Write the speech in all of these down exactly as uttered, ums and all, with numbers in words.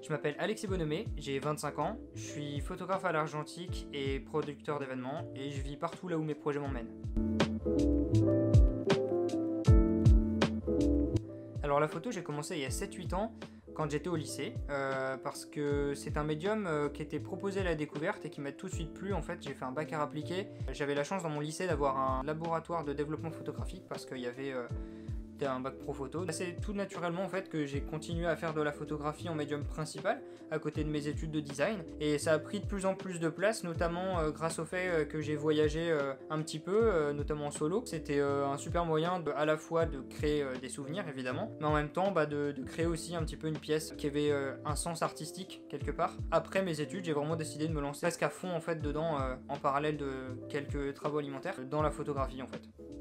Je m'appelle Alexis Bonhomé, j'ai vingt-cinq ans, je suis photographe à l'argentique et producteur d'événements et je vis partout là où mes projets m'emmènent. Alors la photo, j'ai commencé il y a sept huit ans quand j'étais au lycée euh, parce que c'est un médium euh, qui était proposé à la découverte et qui m'a tout de suite plu. En fait, j'ai fait un bac art appliqué. J'avais la chance dans mon lycée d'avoir un laboratoire de développement photographique parce qu'il y avait euh, un bac pro photo. C'est tout naturellement en fait que j'ai continué à faire de la photographie en médium principal à côté de mes études de design et ça a pris de plus en plus de place, notamment euh, grâce au fait euh, que j'ai voyagé euh, un petit peu, euh, notamment en solo. C'était euh, un super moyen de, à la fois de créer euh, des souvenirs évidemment, mais en même temps bah, de, de créer aussi un petit peu une pièce qui avait euh, un sens artistique quelque part. Après mes études, j'ai vraiment décidé de me lancer presque à fond en fait dedans euh, en parallèle de quelques travaux alimentaires dans la photographie en fait.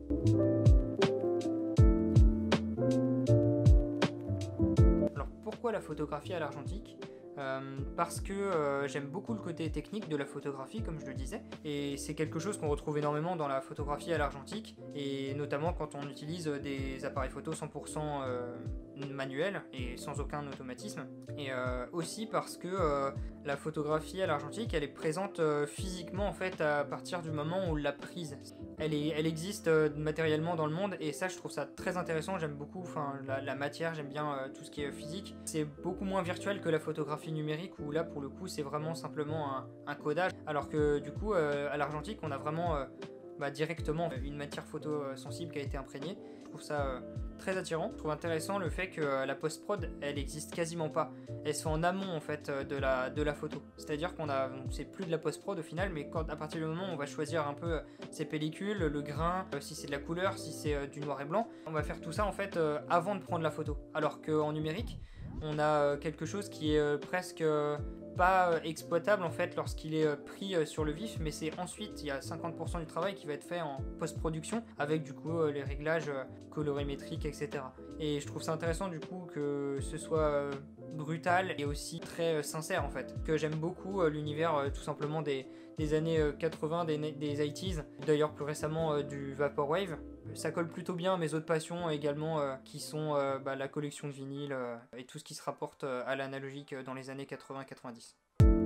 Pourquoi la photographie à l'argentique ? Euh, parce que euh, j'aime beaucoup le côté technique de la photographie, comme je le disais, et c'est quelque chose qu'on retrouve énormément dans la photographie à l'argentique, et notamment quand on utilise des appareils photo cent pour cent euh, manuels et sans aucun automatisme, et euh, aussi parce que euh, la photographie à l'argentique, elle est présente euh, physiquement en fait à partir du moment où on l'a prise. Elle, est, elle existe euh, matériellement dans le monde, et ça je trouve ça très intéressant. J'aime beaucoup enfin, la, la matière, j'aime bien euh, tout ce qui est physique. C'est beaucoup moins virtuel que la photographie numérique où là pour le coup c'est vraiment simplement un, un codage, alors que du coup euh, à l'argentique on a vraiment euh, bah, directement une matière photo euh, sensible qui a été imprégnée. Je trouve ça euh, très attirant. Je trouve intéressant le fait que euh, la post-prod elle existe quasiment pas. Elle se fait en amont en fait euh, de, la, de la photo. C'est-à-dire qu'on a, c'est plus de la post-prod au final, mais quand à partir du moment où on va choisir un peu euh, ses pellicules, le grain, euh, si c'est de la couleur, si c'est euh, du noir et blanc, on va faire tout ça en fait euh, avant de prendre la photo. Alors qu'en numérique, on a quelque chose qui est euh, presque euh, pas euh, exploitable en fait lorsqu'il est euh, pris euh, sur le vif, mais c'est ensuite, il y a cinquante pour cent du travail qui va être fait en post-production avec du coup euh, les réglages euh, colorimétriques, et cetera. Et je trouve ça intéressant du coup que ce soit euh, brutal et aussi très euh, sincère en fait. Que j'aime beaucoup euh, l'univers euh, tout simplement des, des années euh, quatre-vingts, des, des eighties, d'ailleurs plus récemment euh, du Vaporwave. Ça colle plutôt bien à mes autres passions également euh, qui sont euh, bah, la collection de vinyle euh, et tout ce qui se rapporte euh, à l'analogique euh, dans les années quatre-vingts quatre-vingt-dix.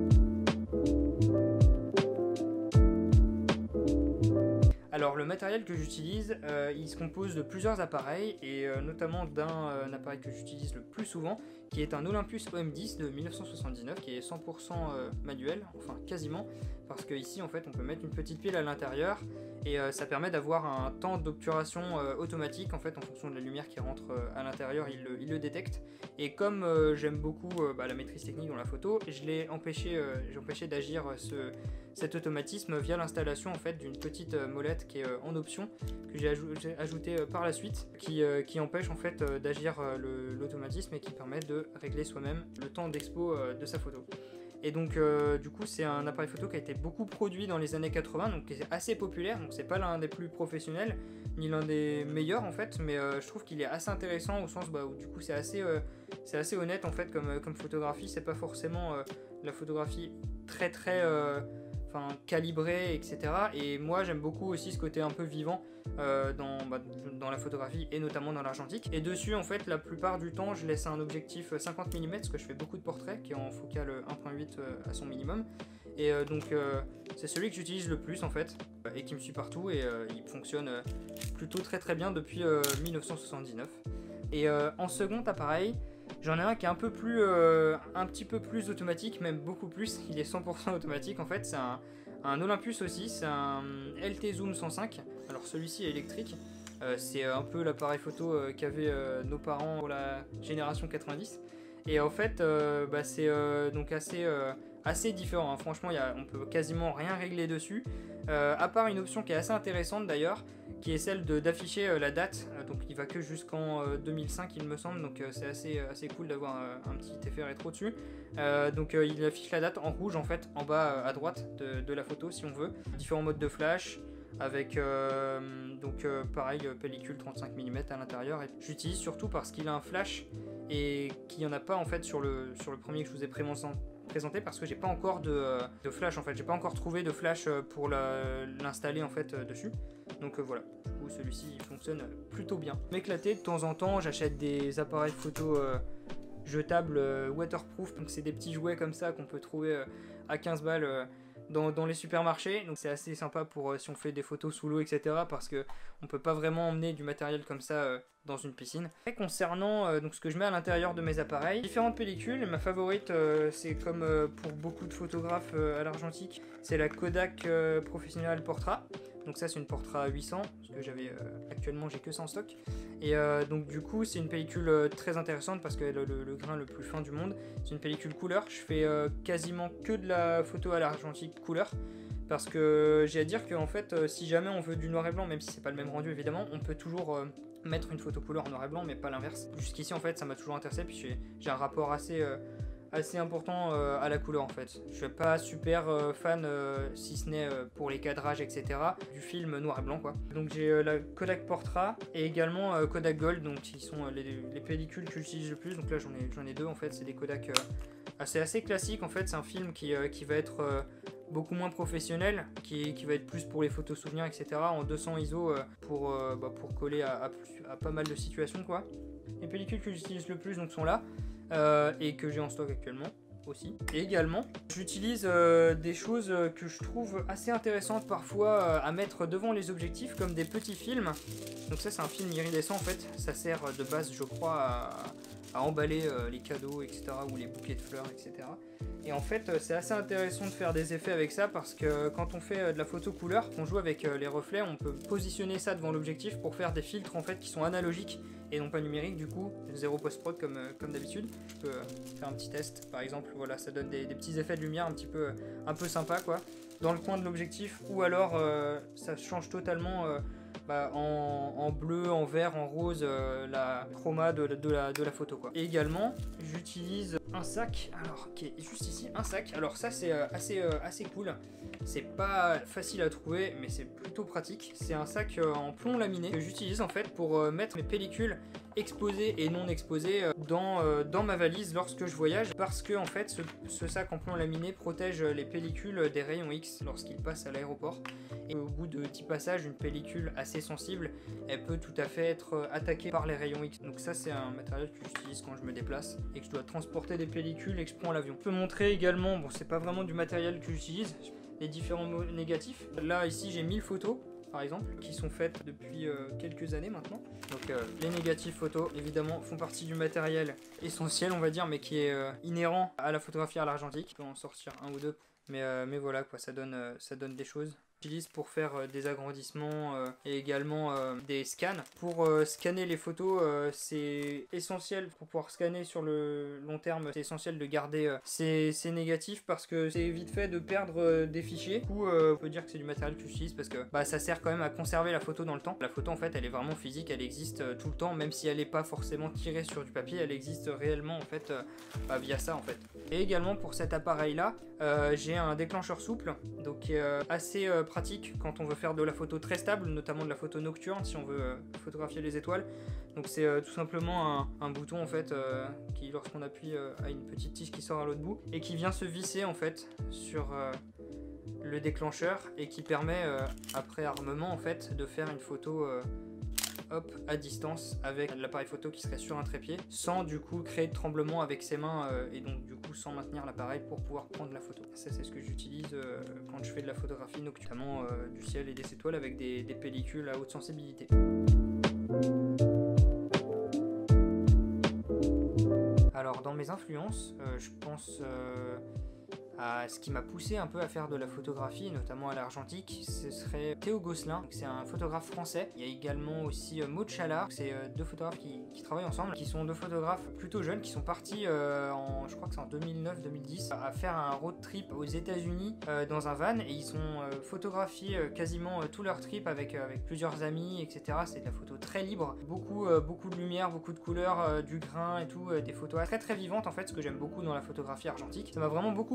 Alors le matériel que j'utilise, euh, il se compose de plusieurs appareils et euh, notamment d'un euh, appareil que j'utilise le plus souvent qui est un Olympus O M dix de mille neuf cent soixante-dix-neuf qui est cent pour cent euh, manuel, enfin quasiment, parce que ici en fait on peut mettre une petite pile à l'intérieur et euh, ça permet d'avoir un temps d'obturation euh, automatique en fait en fonction de la lumière qui rentre euh, à l'intérieur, il, il le détecte. Et comme euh, j'aime beaucoup euh, bah, la maîtrise technique dans la photo, je l'ai empêché, euh, j'ai empêché d'agir euh, ce, cet automatisme via l'installation en fait d'une petite euh, molette qui est euh, en option que j'ai aj ajouté euh, par la suite, qui, euh, qui empêche en fait euh, d'agir euh, l'automatisme et qui permet de régler soi-même le temps d'expo euh, de sa photo. Et donc euh, du coup c'est un appareil photo qui a été beaucoup produit dans les années quatre-vingts, donc qui est assez populaire, donc c'est pas l'un des plus professionnels ni l'un des meilleurs en fait, mais euh, je trouve qu'il est assez intéressant au sens bah, où du coup c'est assez, euh, c'est assez honnête en fait comme, comme photographie. C'est pas forcément euh, la photographie très très euh, enfin calibrée, et cetera. Et moi j'aime beaucoup aussi ce côté un peu vivant euh, dans, bah, dans la photographie et notamment dans l'argentique. Et dessus en fait la plupart du temps je laisse un objectif cinquante millimètres parce que je fais beaucoup de portraits qui est en focale un virgule huit à son minimum. Et euh, donc euh, c'est celui que j'utilise le plus en fait et qui me suit partout et euh, il fonctionne euh, plutôt très très bien depuis euh, mille neuf cent soixante-dix-neuf. Et euh, en second appareil, j'en ai un qui est un peu plus, euh, un petit peu plus automatique, même beaucoup plus. Il est cent pour cent automatique en fait. C'est un, un Olympus aussi, c'est un L T Zoom cent cinq. Alors celui-ci est électrique. Euh, c'est un peu l'appareil photo euh, qu'avaient euh, nos parents pour la génération quatre-vingt-dix. Et en fait, euh, bah, c'est euh, donc assez, euh, assez différent. Hein. Franchement, y a, on peut quasiment rien régler dessus. Euh, à part une option qui est assez intéressante d'ailleurs, qui est celle d'afficher euh, la date. Euh, donc il va que jusqu'en euh, deux mille cinq il me semble, donc euh, c'est assez, assez cool d'avoir euh, un petit effet rétro dessus. Euh, donc euh, il affiche la date en rouge en fait, en bas euh, à droite de, de la photo si on veut. Différents modes de flash, avec euh, donc euh, pareil pellicule trente-cinq millimètres à l'intérieur. Et j'utilise surtout parce qu'il a un flash et qu'il n'y en a pas en fait sur le, sur le premier que je vous ai présenté, parce que j'ai pas encore de, de flash en fait, j'ai pas encore trouvé de flash pour l'installer en fait dessus. Donc euh, voilà, du coup celui-ci fonctionne plutôt bien. M'éclater de temps en temps, j'achète des appareils photo euh, jetables euh, waterproof, donc c'est des petits jouets comme ça qu'on peut trouver euh, à quinze balles euh, dans, dans les supermarchés, donc c'est assez sympa pour euh, si on fait des photos sous l'eau, etc., parce que on peut pas vraiment emmener du matériel comme ça euh, dans une piscine. Et concernant euh, donc ce que je mets à l'intérieur de mes appareils, différentes pellicules. Ma favorite, euh, c'est comme euh, pour beaucoup de photographes euh, à l'argentique, c'est la Kodak euh, Professional Portra. Donc ça c'est une Portra huit cents, parce que j'avais euh, actuellement j'ai que ça en stock. Et euh, donc du coup c'est une pellicule euh, très intéressante parce qu'elle a le, le grain le plus fin du monde. C'est une pellicule couleur. Je fais euh, quasiment que de la photo à l'argentique couleur. Parce que j'ai à dire qu'en fait, euh, si jamais on veut du noir et blanc, même si c'est pas le même rendu évidemment, on peut toujours euh, mettre une photo couleur en noir et blanc, mais pas l'inverse. Jusqu'ici en fait, ça m'a toujours intéressé, puis j'ai un rapport assez, euh, assez important euh, à la couleur en fait. Je suis pas super euh, fan, euh, si ce n'est euh, pour les cadrages, et cetera, du film noir et blanc quoi. Donc j'ai euh, la Kodak Portra et également euh, Kodak Gold, donc qui sont euh, les, les pellicules que j'utilise le plus. Donc là j'en ai, j'en ai deux en fait, c'est des Kodak euh, assez, assez classiques en fait. C'est un film qui, euh, qui va être euh, beaucoup moins professionnel, qui, qui va être plus pour les photos souvenirs, et cetera, en deux cents I S O euh, pour, euh, bah, pour coller à, à, plus, à pas mal de situations quoi. Les pellicules que j'utilise le plus donc sont là euh, et que j'ai en stock actuellement aussi. Et également, j'utilise euh, des choses que je trouve assez intéressantes parfois euh, à mettre devant les objectifs, comme des petits films. Donc ça c'est un film iridescent en fait, ça sert de base je crois à, à emballer euh, les cadeaux, et cetera, ou les bouquets de fleurs, et cetera. Et en fait, c'est assez intéressant de faire des effets avec ça parce que quand on fait de la photo couleur, qu'on joue avec les reflets, on peut positionner ça devant l'objectif pour faire des filtres en fait qui sont analogiques et non pas numériques. Du coup, zéro post-prod comme, comme d'habitude. Je peux faire un petit test, par exemple. Voilà, ça donne des, des petits effets de lumière un petit peu, un peu sympa quoi, dans le coin de l'objectif. Ou alors, euh, ça change totalement. Euh, Bah, en, en bleu, en vert, en rose, euh, la chroma de, de, la, de la photo quoi. Et également, j'utilise un sac, alors qui est juste ici, un sac. Alors ça c'est euh, assez, euh, assez cool. C'est pas facile à trouver, mais c'est plutôt pratique. C'est un sac euh, en plomb laminé que j'utilise en fait pour euh, mettre mes pellicules exposées et non exposées euh, dans, euh, dans ma valise lorsque je voyage, parce que en fait ce, ce sac en plomb laminé protège les pellicules des rayons X lorsqu'ils passent à l'aéroport. Et au bout de dix passages, une pellicule assez sensible, elle peut tout à fait être attaquée par les rayons X. Donc ça c'est un matériel que j'utilise quand je me déplace et que je dois transporter des pellicules et que je prends l'avion. Je peux montrer également, bon c'est pas vraiment du matériel que j'utilise, les différents négatifs. Là ici j'ai mille photos par exemple qui sont faites depuis euh, quelques années maintenant. Donc euh, les négatifs photos évidemment font partie du matériel essentiel on va dire, mais qui est euh, inhérent à la photographie à l'argentique. Je peux en sortir un ou deux, mais, euh, mais voilà quoi, ça donne, euh, ça donne des choses. J'utilise pour faire euh, des agrandissements euh, et également euh, des scans. Pour euh, scanner les photos, euh, c'est essentiel pour pouvoir scanner sur le long terme. C'est essentiel de garder euh, ces, ces négatifs parce que c'est vite fait de perdre euh, des fichiers. Du coup, euh, on peut dire que c'est du matériel que j'utilise parce que bah, ça sert quand même à conserver la photo dans le temps. La photo en fait, elle est vraiment physique, elle existe euh, tout le temps, même si elle n'est pas forcément tirée sur du papier, elle existe réellement en fait euh, bah, via ça en fait. Et également pour cet appareil là, euh, j'ai un déclencheur souple, donc euh, assez euh, pratique quand on veut faire de la photo très stable, notamment de la photo nocturne si on veut euh, photographier les étoiles. Donc c'est euh, tout simplement un, un bouton en fait euh, qui lorsqu'on appuie euh, a une petite tige qui sort à l'autre bout et qui vient se visser en fait sur euh, le déclencheur et qui permet euh, après armement en fait de faire une photo euh, hop à distance avec l'appareil photo qui serait sur un trépied sans du coup créer de tremblement avec ses mains euh, et donc du coup sans maintenir l'appareil pour pouvoir prendre la photo. Ça c'est ce que j'utilise euh, quand je fais de la photographie nocturne, notamment euh, du ciel et des étoiles avec des, des pellicules à haute sensibilité. Alors dans mes influences, euh, je pense euh, à ce qui m'a poussé un peu à faire de la photographie, notamment à l'argentique, ce serait Théo Gosselin, c'est un photographe français. Il y a également aussi euh, Maud Chalard, c'est euh, deux photographes qui, qui travaillent ensemble, qui sont deux photographes plutôt jeunes, qui sont partis euh, en, je crois que c'est en deux mille neuf deux mille dix, à faire un road trip aux États-Unis euh, dans un van, et ils sont euh, photographiés euh, quasiment euh, tout leur trip avec, euh, avec plusieurs amis, et cetera. C'est de la photo très libre, beaucoup, euh, beaucoup de lumière, beaucoup de couleurs, euh, du grain et tout, euh, des photos très très vivantes en fait, ce que j'aime beaucoup dans la photographie argentique. Ça m'a vraiment beaucoup inspiré.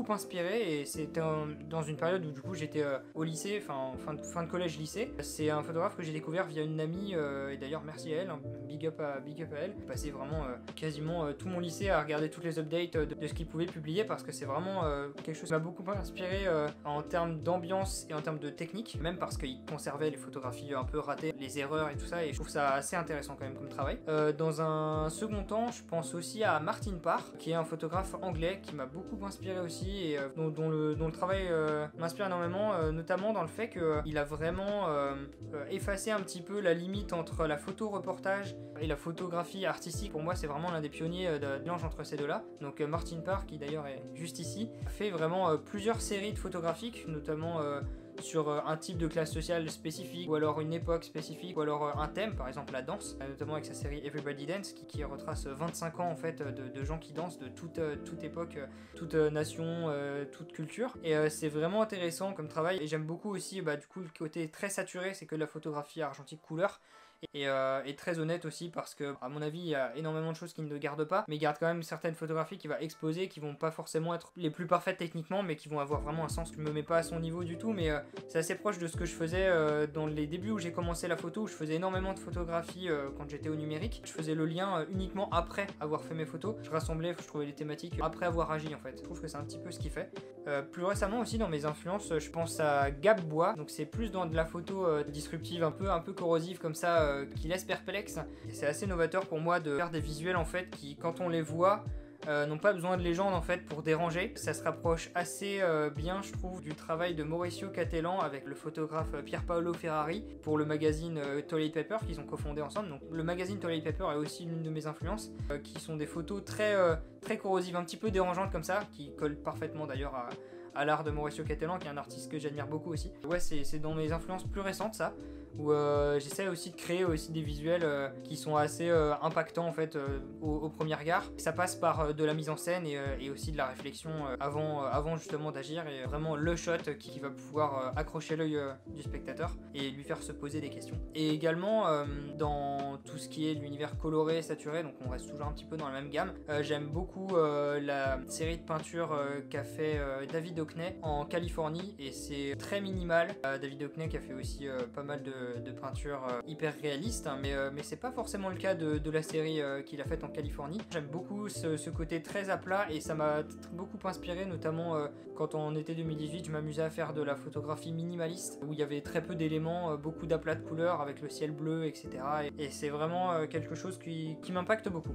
inspiré et c'était dans une période où du coup j'étais euh, au lycée, enfin fin de, fin de collège lycée. C'est un photographe que j'ai découvert via une amie euh, et d'ailleurs merci à elle, hein, big up à, big up à elle. J'ai passé vraiment euh, quasiment euh, tout mon lycée à regarder toutes les updates de, de ce qu'il pouvait publier parce que c'est vraiment euh, quelque chose qui m'a beaucoup inspiré euh, en termes d'ambiance et en termes de technique, même parce qu'il conservait les photographies un peu ratées, les erreurs et tout ça, et je trouve ça assez intéressant quand même comme travail. Euh, dans un second temps, je pense aussi à Martin Parr, qui est un photographe anglais qui m'a beaucoup inspiré aussi et euh, dont, dont, le, dont le travail euh, m'inspire énormément, euh, notamment dans le fait qu'il euh, a vraiment euh, euh, effacé un petit peu la limite entre la photo reportage et la photographie artistique. Pour moi, c'est vraiment l'un des pionniers euh, de mélange entre ces deux-là. Donc euh, Martin Parr, qui d'ailleurs est juste ici, fait vraiment euh, plusieurs séries de photographiques, notamment euh, sur euh, un type de classe sociale spécifique, ou alors une époque spécifique, ou alors euh, un thème, par exemple la danse, euh, notamment avec sa série Everybody Dance, qui, qui retrace vingt-cinq ans en fait de, de gens qui dansent de toute, euh, toute époque, euh, toute euh, nation, euh, toute culture. Et euh, c'est vraiment intéressant comme travail. Et j'aime beaucoup aussi bah, du coup le côté très saturé, c'est que de la photographie argentique couleur. Et, euh, et très honnête aussi parce que à mon avis il y a énormément de choses qu'il ne garde pas, mais il garde quand même certaines photographies qu'il va exposer qui vont pas forcément être les plus parfaites techniquement, mais qui vont avoir vraiment un sens. Je me mets pas à son niveau du tout, mais euh, c'est assez proche de ce que je faisais euh, dans les débuts où j'ai commencé la photo, où je faisais énormément de photographies euh, quand j'étais au numérique. Je faisais le lien euh, uniquement après avoir fait mes photos, je rassemblais, je trouvais les thématiques après avoir agi en fait. Je trouve que c'est un petit peu ce qu'il fait. Euh, plus récemment aussi dans mes influences, je pense à Gab Bois, donc c'est plus dans de la photo euh, disruptive, un peu, un peu corrosive comme ça, euh, qui laisse perplexe. C'est assez novateur pour moi de faire des visuels en fait qui, quand on les voit, euh, n'ont pas besoin de légende en fait pour déranger. Ça se rapproche assez euh, bien, je trouve, du travail de Mauricio Cattelan avec le photographe Pier Paolo Ferrari pour le magazine euh, Toilet Paper qu'ils ont cofondé ensemble. Donc le magazine Toilet Paper est aussi l'une de mes influences, euh, qui sont des photos très euh, très corrosives, un petit peu dérangeantes comme ça, qui collent parfaitement d'ailleurs à à l'art de Mauricio Cattelan, qui est un artiste que j'admire beaucoup aussi. Ouais, c'est dans mes influences plus récentes ça, où euh, j'essaie aussi de créer aussi des visuels euh, qui sont assez euh, impactants en fait euh, au, au premier regard. Ça passe par euh, de la mise en scène et, euh, et aussi de la réflexion euh, avant, euh, avant justement d'agir, et vraiment le shot qui va pouvoir euh, accrocher l'œil euh, du spectateur et lui faire se poser des questions. Et également euh, dans tout ce qui est l'univers coloré, saturé, donc on reste toujours un petit peu dans la même gamme, euh, j'aime beaucoup euh, la série de peintures euh, qu'a fait euh, David Hockney en Californie, et c'est très minimal. Euh, David Hockney qui a fait aussi euh, pas mal de, de peintures euh, hyper réalistes, hein, mais, euh, mais c'est pas forcément le cas de, de la série euh, qu'il a faite en Californie. J'aime beaucoup ce, ce côté très à plat et ça m'a beaucoup inspiré, notamment euh, quand en été deux mille dix-huit je m'amusais à faire de la photographie minimaliste où il y avait très peu d'éléments, euh, beaucoup d'aplats de couleurs avec le ciel bleu, et cetera. Et, et c'est vraiment euh, quelque chose qui, qui m'impacte beaucoup.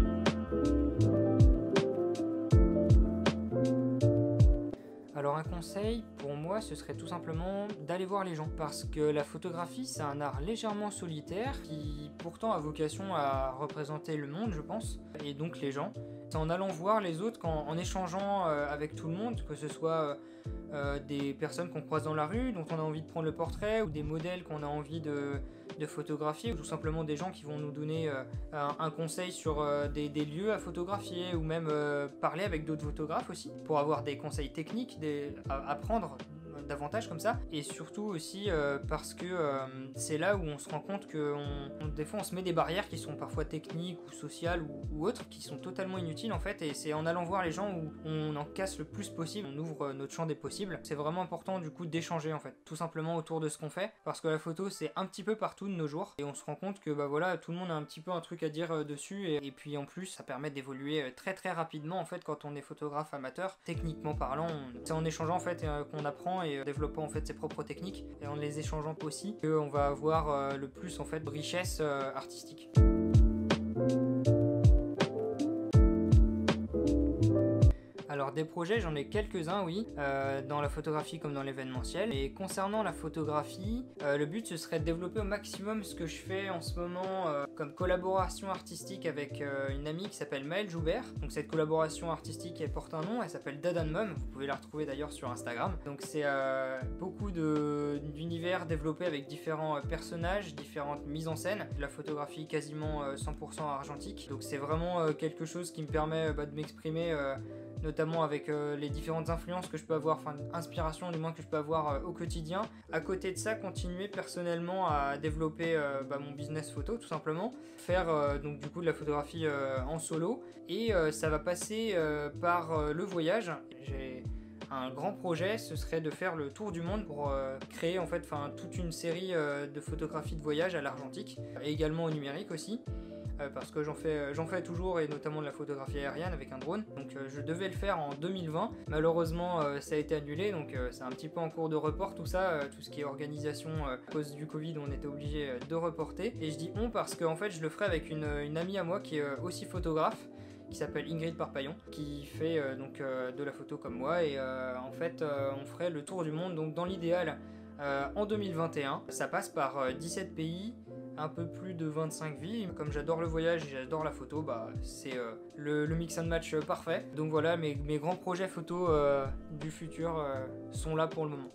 Alors un conseil pour moi ce serait tout simplement d'aller voir les gens, parce que la photographie c'est un art légèrement solitaire qui pourtant a vocation à représenter le monde, je pense, et donc les gens. C'est en allant voir les autres, qu'en, en échangeant euh, avec tout le monde, que ce soit euh, euh, des personnes qu'on croise dans la rue, dont on a envie de prendre le portrait, ou des modèles qu'on a envie de, de photographier, ou tout simplement des gens qui vont nous donner euh, un, un conseil sur euh, des, des lieux à photographier, ou même euh, parler avec d'autres photographes aussi, pour avoir des conseils techniques des, à, à prendre davantage comme ça, et surtout aussi euh, parce que euh, c'est là où on se rend compte que on, on, des fois on se met des barrières qui sont parfois techniques ou sociales ou, ou autres, qui sont totalement inutiles en fait, et c'est en allant voir les gens où on en casse le plus possible, on ouvre notre champ des possibles. C'est vraiment important du coup d'échanger en fait, tout simplement autour de ce qu'on fait, parce que la photo c'est un petit peu partout de nos jours, et on se rend compte que bah voilà, tout le monde a un petit peu un truc à dire euh, dessus, et, et puis en plus ça permet d'évoluer euh, très très rapidement en fait quand on est photographe amateur, techniquement parlant. C'est en échangeant en fait euh, qu'on apprend, et développant en fait ses propres techniques, et en les échangeant aussi qu'on va avoir euh, le plus en fait de richesse euh, artistique. Alors des projets, j'en ai quelques-uns, oui, euh, dans la photographie comme dans l'événementiel. Et concernant la photographie, euh, le but ce serait de développer au maximum ce que je fais en ce moment euh, comme collaboration artistique avec euh, une amie qui s'appelle Maëlle Joubert. Donc cette collaboration artistique, elle porte un nom, elle s'appelle Dad and Mom, vous pouvez la retrouver d'ailleurs sur Instagram. Donc c'est euh, beaucoup d'univers développés avec différents euh, personnages, différentes mises en scène, de la photographie quasiment euh, cent pour cent argentique. Donc c'est vraiment euh, quelque chose qui me permet bah, de m'exprimer euh, notamment avec euh, les différentes influences que je peux avoir, enfin inspiration du moins que je peux avoir euh, au quotidien. À côté de ça, continuer personnellement à développer euh, bah, mon business photo tout simplement, faire euh, donc du coup de la photographie euh, en solo, et euh, ça va passer euh, par euh, le voyage. J'ai Un grand projet, ce serait de faire le tour du monde pour euh, créer en fait enfin, toute une série euh, de photographies de voyage à l'argentique et également au numérique aussi. Euh, parce que j'en fais, j'en fais toujours et notamment de la photographie aérienne avec un drone. Donc euh, je devais le faire en deux mille vingt. Malheureusement euh, ça a été annulé, donc euh, c'est un petit peu en cours de report tout ça, euh, tout ce qui est organisation euh, à cause du Covid on était obligé euh, de reporter. Et je dis on parce que en fait je le ferai avec une, une amie à moi qui est euh, aussi photographe, qui s'appelle Ingrid Parpaillon, qui fait euh, donc euh, de la photo comme moi et euh, en fait euh, on ferait le tour du monde donc dans l'idéal euh, en deux mille vingt et un. Ça passe par euh, dix-sept pays, un peu plus de vingt-cinq villes. Comme j'adore le voyage et j'adore la photo, bah c'est euh, le, le mix and match euh, parfait. Donc voilà, mes, mes grands projets photo euh, du futur euh, sont là pour le moment.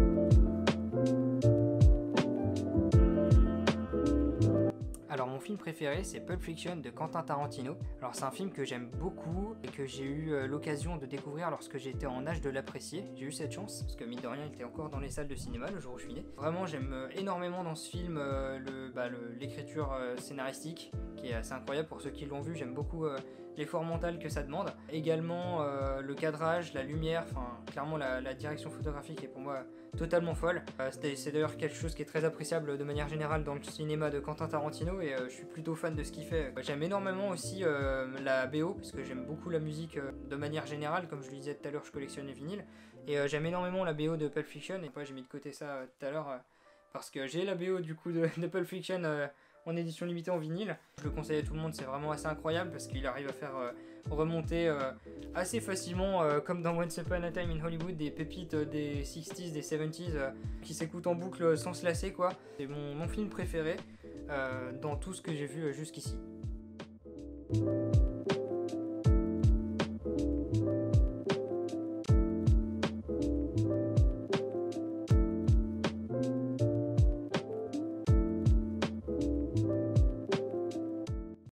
Alors mon film préféré c'est Pulp Fiction de Quentin Tarantino. Alors c'est un film que j'aime beaucoup et que j'ai eu euh, l'occasion de découvrir lorsque j'étais en âge de l'apprécier. J'ai eu cette chance parce que mine de rien il était encore dans les salles de cinéma le jour où je suis né. Vraiment j'aime euh, énormément dans ce film euh, le, bah, le, l'écriture euh, scénaristique qui est assez incroyable pour ceux qui l'ont vu. J'aime beaucoup euh, l'effort mental que ça demande. Également euh, le cadrage, la lumière, enfin clairement la, la direction photographique est pour moi totalement folle. Euh, c'est d'ailleurs quelque chose qui est très appréciable de manière générale dans le cinéma de Quentin Tarantino et euh, je suis plutôt fan de ce qu'il fait. J'aime énormément aussi euh, la B O parce que j'aime beaucoup la musique euh, de manière générale, comme je le disais tout à l'heure je collectionne les vinyles et euh, j'aime énormément la B O de Pulp Fiction et moi j'ai mis de côté ça euh, tout à l'heure euh, parce que j'ai la B O du coup de, de Pulp Fiction euh, en édition limitée en vinyle. Je le conseille à tout le monde, c'est vraiment assez incroyable parce qu'il arrive à faire euh, remonter euh, assez facilement, euh, comme dans Once Upon a Time in Hollywood, des pépites euh, des sixties, des seventies euh, qui s'écoutent en boucle sans se lasser quoi. C'est mon, mon film préféré euh, dans tout ce que j'ai vu euh, jusqu'ici.